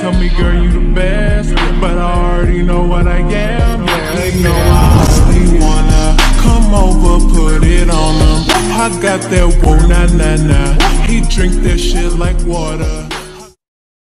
tell me, girl, you the best, but I already know what I am. Yeah, they know I only wanna come over, put it on them. I got that whoa, nah, nah, nah. He drink that shit like water.